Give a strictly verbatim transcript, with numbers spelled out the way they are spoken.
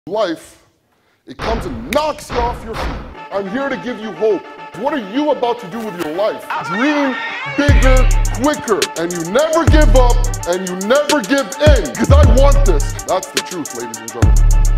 Life, it comes and knocks you off your feet. I'm here to give you hope. What are you about to do with your life? Dream bigger, quicker, and you never give up and you never give in. Because I want this. That's the truth, ladies and gentlemen.